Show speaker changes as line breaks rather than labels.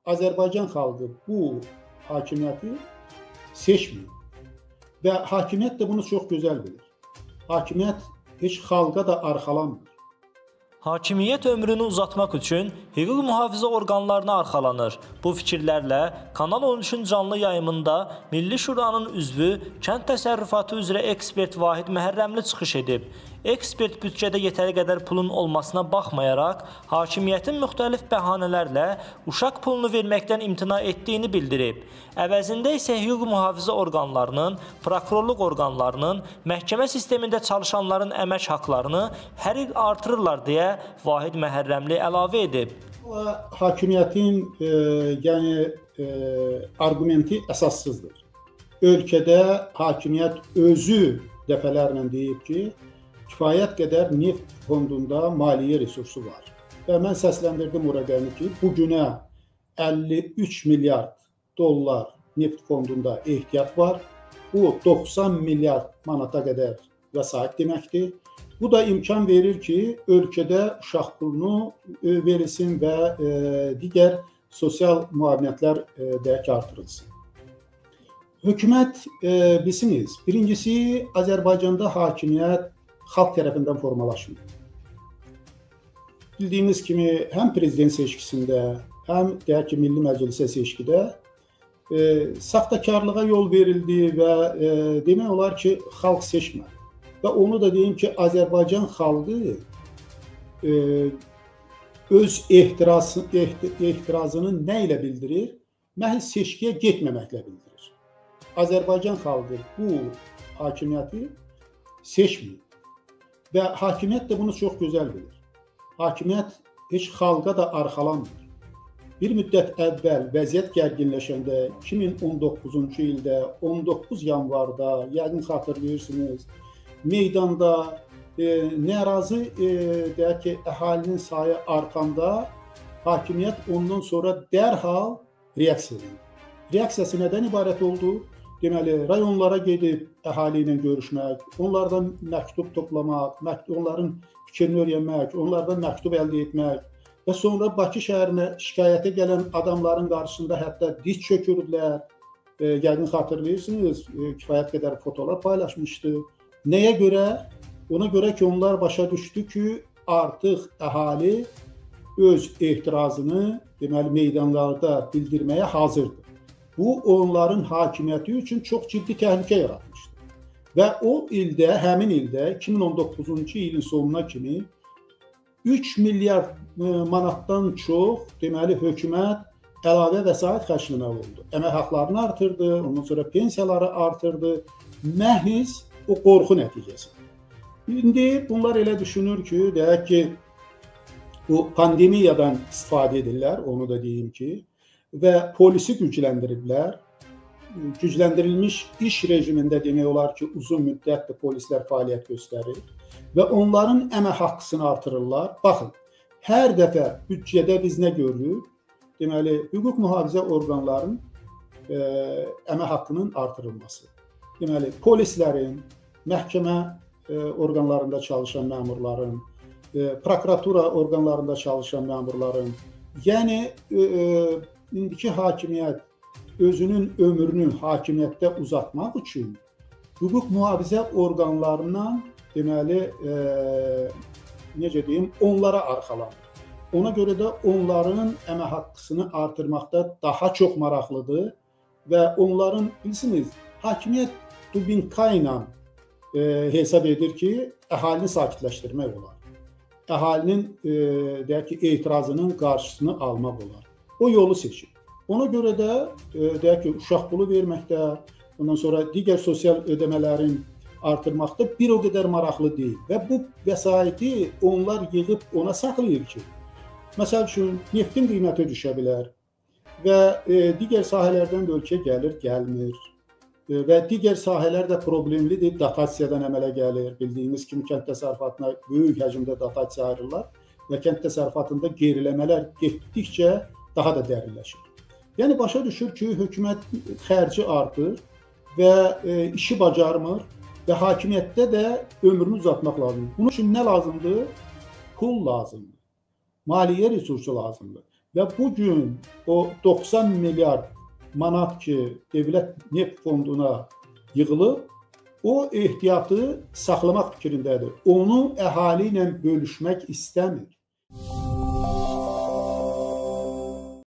Azərbaycan xalqı bu hakimiyyəti seçmir və hakimiyyət də bunu çox gözəl bilir. Hakimiyyət heç xalqa da arxalanmır.
Hakimiyyət ömrünü uzatmaq üçün hüquq mühafizə orqanlarına arxalanır. Bu fikirlərlə Kanal 13-ün canlı yayımında Milli Şuranın üzvü kənd təsərrüfatı üzrə ekspert Vahid Məhərrəmli çıxış edib. Ekspert büdcədə yetəri qədər pulun olmasına baxmayaraq, hakimiyyətin müxtəlif bəhanələrlə uşaq pulunu verməkdən imtina etdiyini bildirib. Əvəzində isə hüquq mühafizə orqanlarının, prokurorluq orqanlarının, məhkəmə sistemində çalışanların əmək haqlarını hər il artırırlar deyə Vahid Məhərrəmli əlavə edib.
Hakimiyyətin argumenti əsassızdır. Ölkədə hakimiyyət özü dəfələrlə deyib ki, kifayət qədər neft fondunda maliyyə resursu var. Və mən səsləndirdim o rəqəmi ki, bugünə 53 milyard dollar neft fondunda ehtiyat var. Bu 90 milyard manata qədər vəsait deməkdir. Bu da imkan verir ki, ölkədə uşaq pulunu verilsin və digər sosial müavinətlər deyək artırılsın. Hökumət, bilirsiniz, birincisi Azərbaycanda hakimiyyət xalq tərəfindən formalaşmır. Bildiyimiz kimi, həm prezident seçkisində, həm deyək ki, Milli Məclisə seçkidə saxtakarlığa yol verildi və demək olar ki, xalq seçmədi. Və onu da deyim ki, Azərbaycan xalqı öz etirazını nə ilə bildirir? Məhz seçkiyə getməməklə bildirir. Azərbaycan xalqı bu hakimiyyəti seçmir. Və hakimiyyət də bunu çox gözəl bilir. Hakimiyyət heç xalqa da arxalanmır. Bir müddət əvvəl vəziyyət gərginləşəndə 2019-cu ildə 19 yanvarda, yəqin xatırlayırsınız, meydanda narazı deyək ki, əhalinin sayı artanda hakimiyyət ondan sonra dərhal reaksiya edir. Reaksiyası nədən ibarət oldu? Deməli, rayonlara gedib əhali ilə görüşmək, onlardan məktub toplamaq, onların fikrini öyrənmək, onlardan məktub əldə etmək və sonra Bakı şəhərinə şikayətə gələn adamların qarşısında hətta diz çökürdülər. Yəqin xatırlayırsınız, kifayət qədər fotolar paylaşmışdı. Nəyə görə? Ona görə ki, onlar başa düşdü ki, artıq əhali öz etirazını deməli, meydanlarda bildirməyə hazırdır. Bu, onların hakimiyyəti üçün çox ciddi təhlükə yaratmışdır. Və o ildə, həmin ildə, 2019-cu ilin sonuna kimi 3 milyard manatdan çox, deməli, hökumət əlavə vəsait xərcləmək oldu. Əmək haqlarını artırdı, ondan sonra pensiyaları artırdı, məhz o qorxu nəticəsində. İndi bunlar elə düşünür ki, deyək ki, bu pandemiyadan istifadə edirlər, onu da deyim ki, və polisi gücləndiriblər. Gücləndirilmiş iş rejimində demək olar ki, uzun müddətdir polislər fəaliyyət göstərir və onların əmək haqqısını artırırlar. Baxın, hər dəfə büdcədə biz nə görürük? Deməli, hüquq mühafizə orqanlarının əmək haqqının artırılması. Deməli, polislərin, məhkəmə orqanlarında çalışan məmurların, prokuratura orqanlarında çalışan məmurların, yəni indiki hakimiyyət özünün ömrünü hakimiyyətdə uzatmaq üçün hüquq mühafizə orqanlarından deməli necə deyim, onlara arxalanır. Ona görə də onların əmək haqqısını artırmaqda daha çox maraqlıdır və onların, bilirsiniz, hakimiyyət dubinka ilə hesab edir ki, əhalini sakitləşdirmək olar. Əhalinin deyək ki, etirazının qarşısını almaq olar. O yolu seçir. Ona görə də deyək ki, uşaq pulu verməkdə, ondan sonra digər sosial ödəmələrin artırmaqda bir o qədər maraqlı deyil. Və bu vəsaiti onlar yığıb ona saxlayır ki, məsəl üçün, neftin qiyməti düşə bilər və digər sahələrdən də ölkə gəlir, gəlmir və digər sahələr də problemlidir, dotasiyadan əmələ gəlir. Bildiyimiz kimi kənd təsərrüfatına böyük həcmdə dotasiya ayrılırlar və kənd təsərrüfatında geriləmələr getdikcə daha da dərinləşir. Yəni, başa düşür ki, hökumət xərci artır və işi bacarmır və hakimiyyətdə də ömrünü uzatmaq lazımdır. Bunun üçün nə lazımdır? Pul lazımdır. Maliyyə resursu lazımdır. Və bu gün o 90 milyard manat ki, dövlət neft fonduna yığılıb, o ehtiyatı saxlamaq fikrindədir. Onu əhali ilə bölüşmək istəmir.